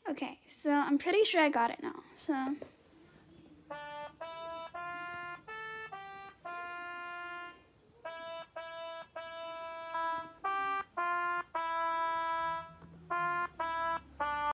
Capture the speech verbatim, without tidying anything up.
Okay, so I'm pretty sure I got it now. So